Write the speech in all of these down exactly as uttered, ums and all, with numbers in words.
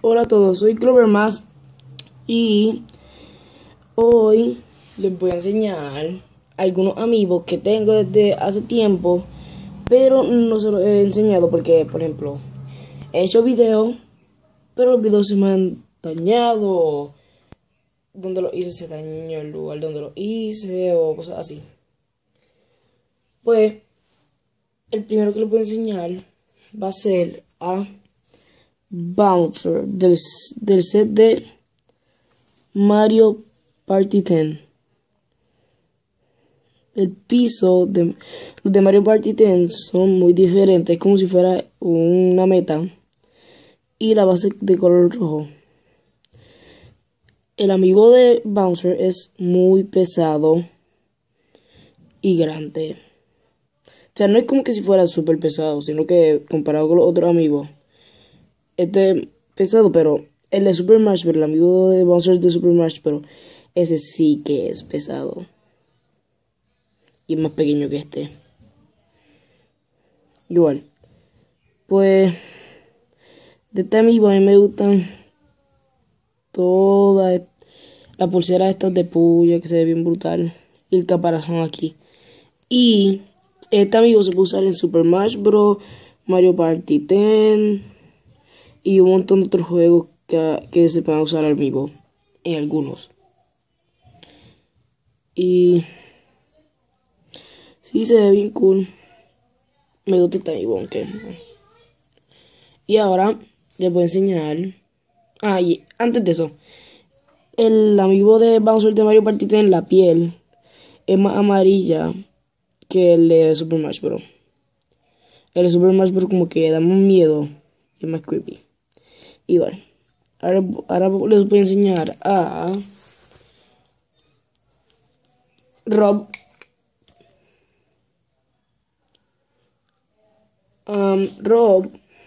Hola a todos, soy Clover Más y hoy les voy a enseñar algunos amigos que tengo desde hace tiempo, pero no se los he enseñado porque, por ejemplo, he hecho videos, pero los videos se me han dañado, donde los hice se dañó el lugar donde los hice o cosas así. Pues, el primero que les voy a enseñar va a ser a Bowser del, del set de Mario Party diez. El piso de los de Mario Party diez son muy diferentes, como si fuera una meta. Y la base de color rojo. El amigo de Bowser es muy pesado y grande. O sea, no es como que si fuera súper pesado, sino que comparado con los otros amigos, este es pesado, pero el de Super Smash Bros., el amigo de Bowser de Super Smash Bros., ese sí que es pesado. Y es más pequeño que este. Igual. Pues, de este amigo a mí me gustan todas las pulseras estas de puya que se ve bien brutal. Y el caparazón aquí. Y este amigo se puede usar en Super Smash Bros., Mario Party diez y un montón de otros juegos que, que se pueden usar al vivo. En algunos. Y sí, se ve bien cool. Me gusta este amigo, aunque. Y ahora les voy a enseñar. Ah, y antes de eso, el amigo de Bowser de Mario Party diez, la piel es más amarilla que el de Super Smash Bros. El de Super Smash Bros. Como que da más miedo y es más creepy. Igual. Ahora, ahora les voy a enseñar a Rob. Um, Rob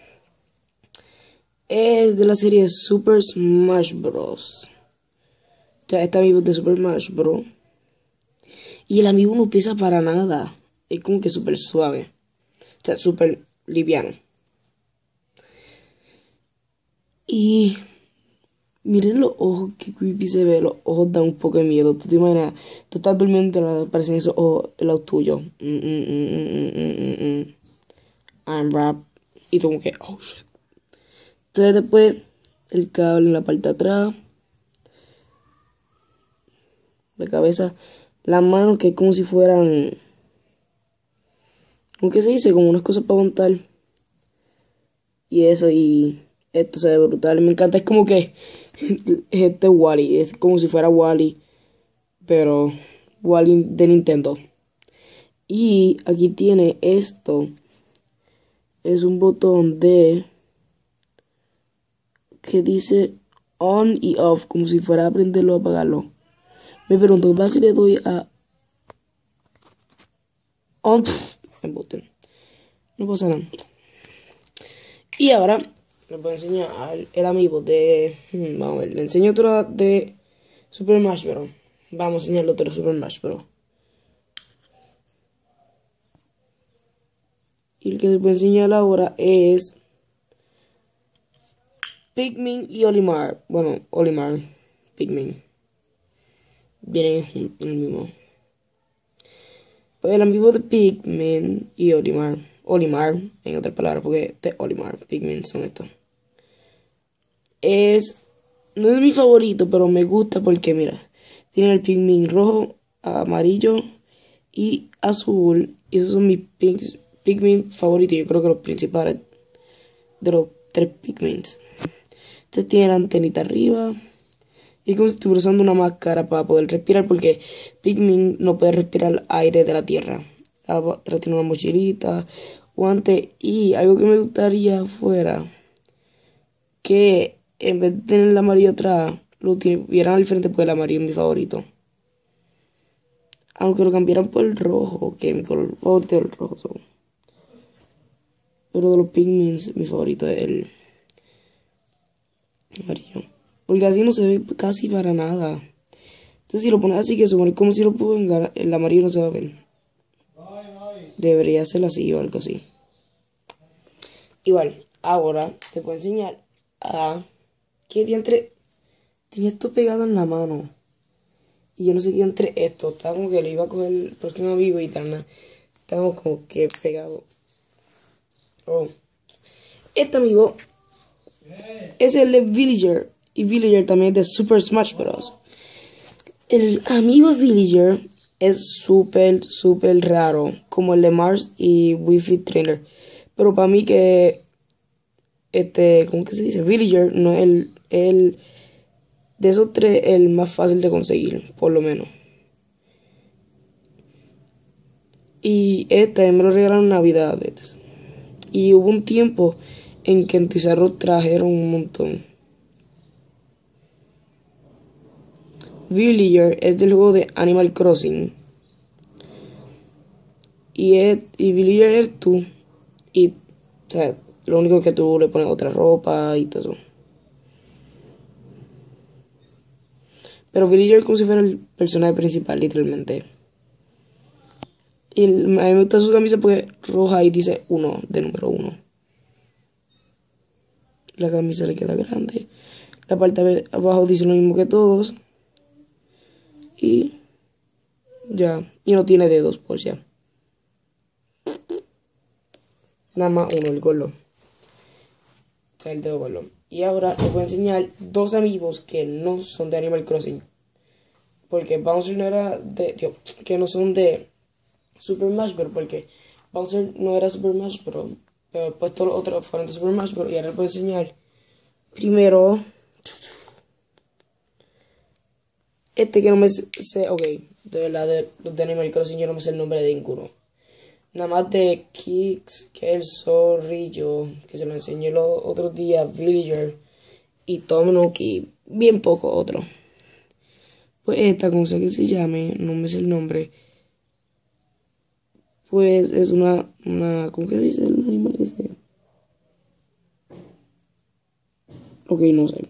es de la serie Super Smash Bros. O sea, este amigo de Super Smash Bros. Y el amigo no pesa para nada. Es como que súper suave. O sea, súper liviano. Y miren los ojos, que creepy se ve. Los ojos dan un poco de miedo. Tú te imaginas, tú estás durmiendo y aparecen esos ojos en los tuyos. Mm, mm, mm, mm, mm, mm, mm. I'm rap. Y tú como que, oh shit. Entonces después, el cable en la parte de atrás. La cabeza. Las manos que es como si fueran. ¿Cómo que se dice? Como unas cosas para montar. Y eso, y esto se ve brutal. Me encanta, es como que este Wally, es como si fuera Wally, pero Wally de Nintendo. Y aquí tiene esto. Es un botón de que dice on y off, como si fuera a prenderlo o apagarlo. Me pregunto, ¿qué pasa si le doy a on? El botón. No pasa nada. Y ahora les voy a enseñar al el amigo de. Hmm, vamos a ver, le enseño otro de Super Smash Bros. Vamos a enseñarle otro de Super Smash Bros. Y el que les voy a enseñar ahora es Pikmin y Olimar. Bueno, Olimar, Pikmin. Vienen en el mismo. Pues el amigo de Pikmin y Olimar. Olimar, en otras palabras, porque este Olimar, Pikmin son estos. Es. No es mi favorito, pero me gusta porque, mira, tiene el Pikmin rojo, amarillo y azul. Y esos son mis Pikmin favoritos. Yo creo que los principales de los tres Pikmins. Este tiene la antenita arriba. Y como si estuviera usando una máscara para poder respirar, porque Pikmin no puede respirar aire de la tierra. Atrás tiene una mochilita, guante. Y algo que me gustaría fuera que en vez de tener el amarillo atrás, lo tuvieran al frente, porque el amarillo es mi favorito. Aunque lo cambiaran por el rojo, que mi color favorito es el rojo. So. Pero de los Pikmins, mi favorito es el amarillo. Porque así no se ve casi para nada. Entonces si lo pones así, que supone como si lo pongan, el amarillo no se va a ver. Debería ser así o algo así. Igual, ahora te puedo enseñar a ¿Qué diantre? Tenía esto pegado en la mano. Y yo no sé qué entre esto. Estaba como que lo iba a coger el próximo amigo y tal. Estamos como que pegados. Oh. Este amigo es el de Villager. Y Villager también es de Super Smash Bros. El amigo Villager es súper, súper raro. Como el de Mars y Wii Fit Trainer. Pero para mí que... Este, ¿cómo que se dice? Villager no es el... el de esos tres, el más fácil de conseguir, por lo menos. Y este me lo regalaron en Navidad. Y hubo un tiempo en que en Tizarro trajeron un montón. Villager es del juego de Animal Crossing. Y, es, y Villager es tú. Y, o sea, lo único que tú le pones otra ropa y todo eso. Pero Villager es como si fuera el personaje principal, literalmente. Y el, a mí me gusta su camisa porque es roja y dice uno, de número uno. La camisa le queda grande. La parte de abajo dice lo mismo que todos. Y ya. Y no tiene dedos, por si. Nada más uno, el gordo. O sea, el dedo gordo. Y ahora les voy a enseñar dos amigos que no son de Animal Crossing. Porque Bouncer no era de... Tío, que no son de Super Smash Bros. Porque Bouncer no era Super Smash Bros. Pero después todos los otros fueron de Super Smash Bros. Y ahora les voy a enseñar. Primero... Este que no me sé... Ok. De verdad, de los de Animal Crossing yo no me sé el nombre de ninguno. Nada más de Kix, que es el zorrillo, que se lo enseñé los otros días, Villager y Tomonoki, bien poco otro. Pues esta, como sé que se llame, no me sé el nombre. Pues es una, una, ¿cómo que se dice el animal ese? Ok, no sé.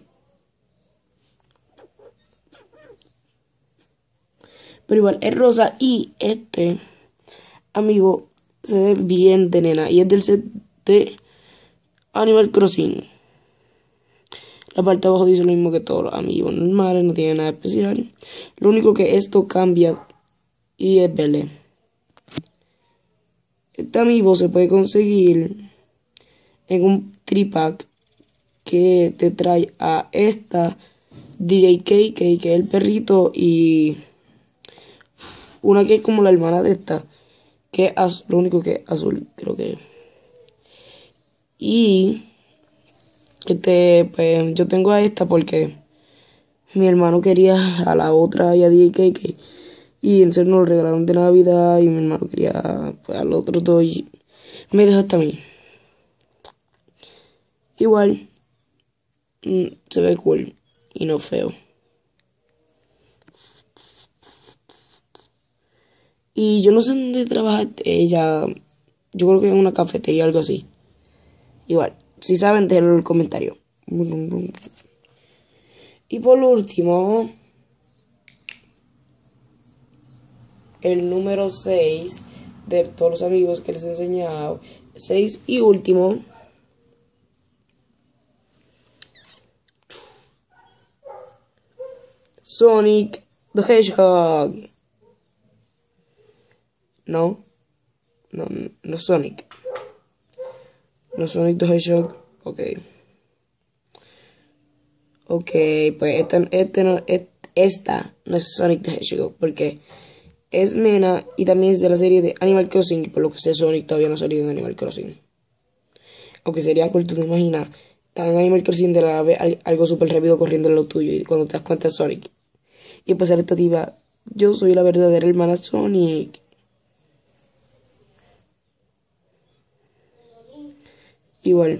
Pero igual, es rosa y este amigo se ve bien de nena y es del set de Animal Crossing. La parte de abajo dice lo mismo que todos los amigos normales, no tiene nada especial. Lo único que esto cambia y es verde. Este amiibo se puede conseguir en un tripack que te trae a esta D J K K, que es el perrito, y una que es como la hermana de esta, que es lo único que es azul, creo que. Y este, pues yo tengo a esta porque mi hermano quería a la otra y a D J K K. Y en serio nos lo regalaron de Navidad y mi hermano quería pues, al otro dos y me dejó hasta a mí. Igual, mm, se ve cool y no feo. Y yo no sé dónde trabaja ella. Yo creo que en una cafetería o algo así. Igual, si saben, déjenlo en el comentario. Y por último, el número seis de todos los amigos que les he enseñado. seis y último. Sonic the Hedgehog. No, no, no Sonic. No Sonic the Hedgehog. Ok. Ok, pues esta, este no, esta no es Sonic the Hedgehog. Porque es nena y también es de la serie de Animal Crossing. Y por lo que sé, Sonic todavía no ha salido en Animal Crossing. Aunque sería cool, tú te imaginas. Estás en Animal Crossing de la vez algo súper rápido corriendo en lo tuyo. Y cuando te das cuenta es Sonic. Y después sale esta tipa. Yo soy la verdadera hermana Sonic. Igual.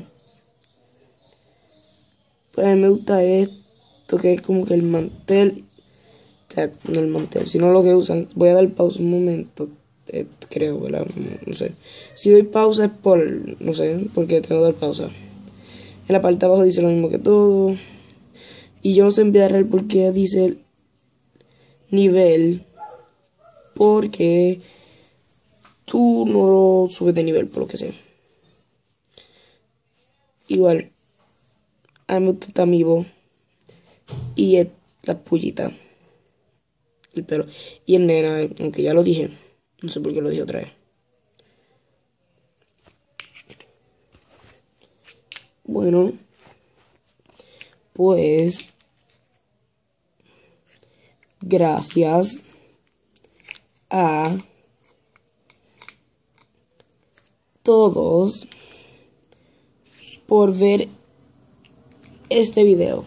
Pues a mí me gusta esto que es como que el mantel. O sea, no el mantel, sino lo que usan. Voy a dar pausa un momento. Eh, creo, ¿verdad? No, no sé. Si doy pausa es por, no sé, porque tengo que dar pausa. En la parte de abajo dice lo mismo que todo. Y yo no sé en vida real por qué dice nivel. Porque tú no lo subes de nivel, por lo que sé. Igual, a mí me gusta este amiibo. Y es la pullita. El pelo. Y el nena, aunque ya lo dije. No sé por qué lo dije otra vez. Bueno. Pues. Gracias a todos por ver este video.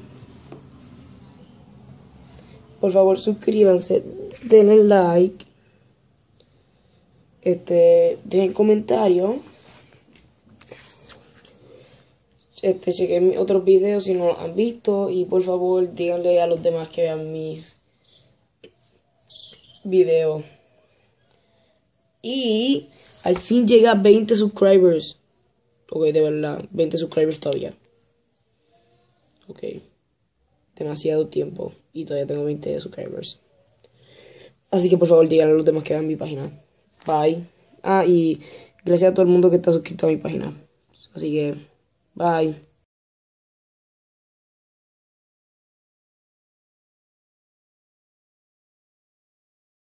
Por favor, suscríbanse, denle like, este, dejen comentario, este, chequen otros videos si no los han visto y por favor díganle a los demás que vean mis videos. Y al fin llega a veinte subscribers. Ok, de verdad, veinte subscribers todavía. Ok. Demasiado tiempo y todavía tengo veinte subscribers. Así que por favor díganle a los demás que vean mi página. Bye. Ah, y gracias a todo el mundo que está suscrito a mi página. Así que, bye.